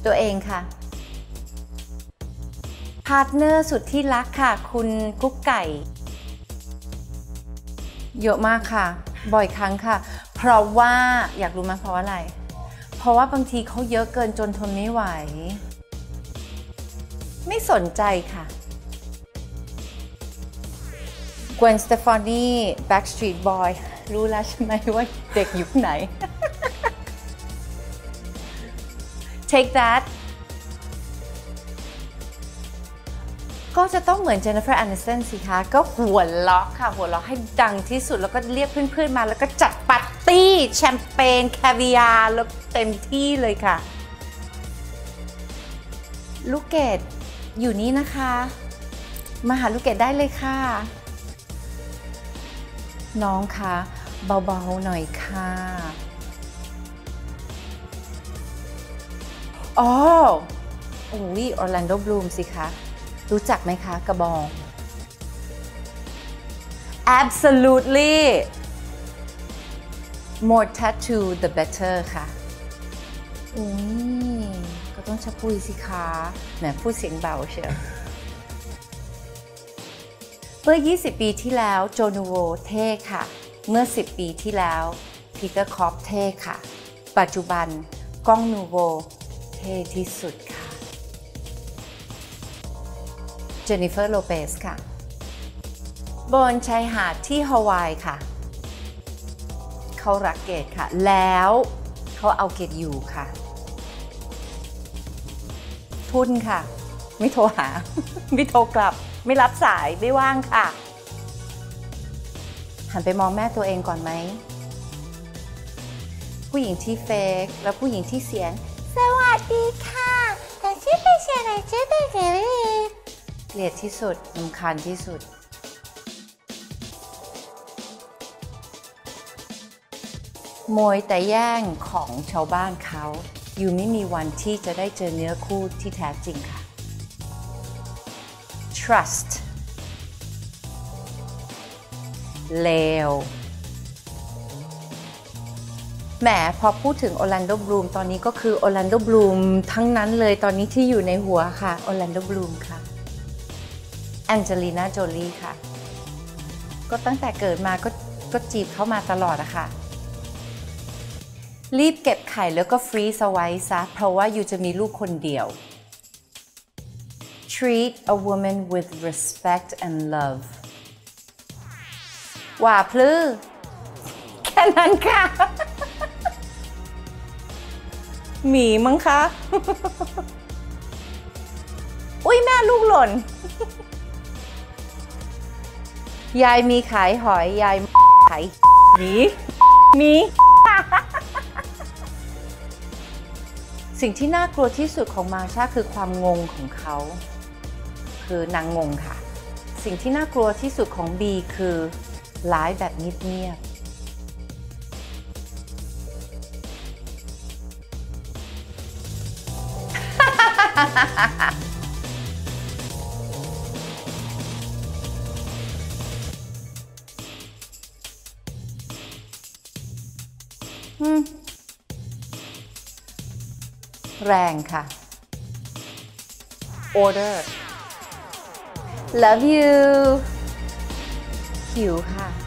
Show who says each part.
Speaker 1: ตัวเองค่ะพาร์ทเนอร์สุดที่รักค่ะคุณกุ๊กไก่เยอะมากค่ะบ่อยครั้งค่ะเพราะว่าอยากรู้ไหมเพราะอะไรเพราะว่าบางทีเขาเยอะเกินจนทนไม่ไหวไม่สนใจค่ะ Gwen Stefani Backstreet Boy รู้แล้วใช่ไหมว่าเด็กยุคไหน Take that ก็จะต้องเหมือน Jennifer Aniston สิคะก็หัวเราะค่ะหัวเราะให้ดังที่สุดแล้วก็เรียกเพื่อนๆมาแล้วก็จัดปาร์ตี้แชมเปญแควิอาร์แล้วเต็มที่เลยค่ะลูกเกดอยู่นี่นะคะมาหาลูกเกดได้เลยค่ะน้องคะเบาๆหน่อยค่ะอ๋อโอ้ยออร์แลนโดบลูมสิคะรู้จักไหมคะกระบอง Absolutely more tattoo the better ค่ะอุ้ยก็ต้องชักปุยสิคะแหมพูดเสียงเบาเชียวเมื่อ20 ปีที่แล้วโจนูโวเท่ค่ะเมื่อ10 ปีที่แล้วพีเตอร์คอปเท่ค่ะปัจจุบันก้องนูโวเท่ที่สุดค่ะเจนนิเฟอร์โลเปสค่ะบนชายหาดที่ฮาวายค่ะเขารักเกดค่ะแล้วเขาเอาเกดอยู่ค่ะทุนค่ะไม่โทรหา ไม่โทรกลับไม่รับสายไม่ว่างค่ะหันไปมองแม่ตัวเองก่อนไหมผู้หญิงที่เฟกแล้วผู้หญิงที่เสียงสวัสดีค่ะแต่ชื่อเป็นเสียงชื่อเป็นเสียงเกลียดที่สุดรำคาญที่สุดโมยแต่แย่งของชาวบ้านเขาอยู่ไม่มีวันที่จะได้เจอเนื้อคู่ที่แท้จริงค่ะ trust เลวแหมพอพูดถึงออร์แลนโดบลูมตอนนี้ก็คือออร์แลนโดบลูมทั้งนั้นเลยตอนนี้ที่อยู่ในหัวค่ะออร์แลนโดบลูมค่ะแองเจลิน่าโจลีค่ะก็ตั้งแต่เกิดมาก็จีบเข้ามาตลอดอะค่ะรีบเก็บไข่แล้วก็ฟรีซเอาไว้ซะเพราะว่าอยู่จะมีลูกคนเดียว Treat a woman with respect and love ว่าพลื้อแค่นั้นค่ะหมีมั้งคะ อุ้ยแม่ลูกหล่น ยายมีขายหอยยายขายหมี สิ่งที่น่ากลัวที่สุดของมาชาคือความงงของเขาคือนางงงค่ะสิ่งที่น่ากลัวที่สุดของบีคือร้ายแบบเงียบแรงค่ะ order love you หิวค่ะ